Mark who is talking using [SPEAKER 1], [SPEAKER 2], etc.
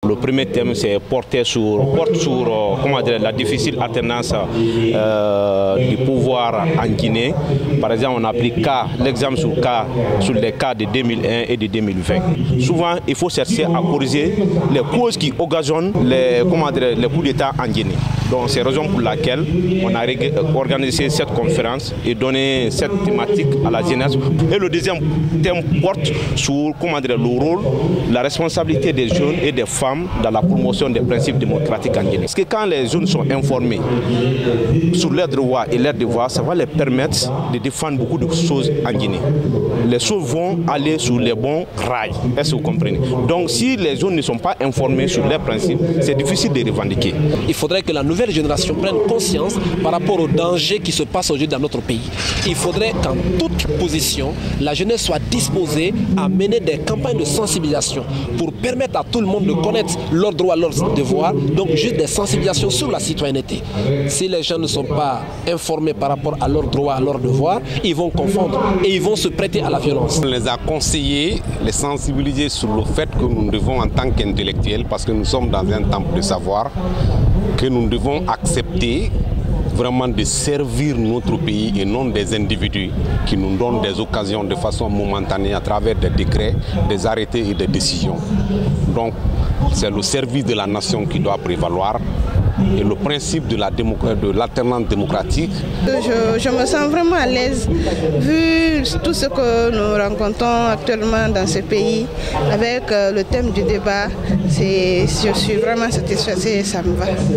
[SPEAKER 1] Le premier thème, c'est porte sur la difficile alternance du pouvoir en Guinée. Par exemple, on a pris l'exemple sur les cas de 2001 et de 2020. Souvent, il faut chercher à corriger les causes qui occasionnent les coups d'État en Guinée. Donc, c'est la raison pour laquelle on a organisé cette conférence et donné cette thématique à la jeunesse. Et le deuxième thème porte sur le rôle, la responsabilité des jeunes et des femmes dans la promotion des principes démocratiques en Guinée. Parce que quand les jeunes sont informés sur leurs droits et leurs devoirs, ça va les permettre de défendre beaucoup de choses en Guinée. Les choses vont aller sur les bons rails. Est-ce que vous comprenez? Donc si les jeunes ne sont pas informés sur leurs principes, c'est difficile de revendiquer.
[SPEAKER 2] Il faudrait que la nouvelle génération prenne conscience par rapport aux dangers qui se passent aujourd'hui dans notre pays. Il faudrait qu'en toute position, la jeunesse soit disposée à mener des campagnes de sensibilisation pour permettre à tout le monde de connaître leurs droits, leurs devoirs, donc juste des sensibilisations sur la citoyenneté. Si les gens ne sont pas informés par rapport à leurs droits, à leurs devoirs, ils vont confondre et ils vont se prêter à la violence.
[SPEAKER 3] On les a conseillés, les sensibiliser sur le fait que nous devons en tant qu'intellectuels, parce que nous sommes dans un temple de savoir, que nous devons accepter vraiment de servir notre pays et non des individus qui nous donnent des occasions de façon momentanée à travers des décrets, des arrêtés et des décisions. Donc c'est le service de la nation qui doit prévaloir et le principe de l'alternance démocratique.
[SPEAKER 4] Je me sens vraiment à l'aise vu tout ce que nous rencontrons actuellement dans ce pays avec le thème du débat. Je suis vraiment satisfaite et ça me va.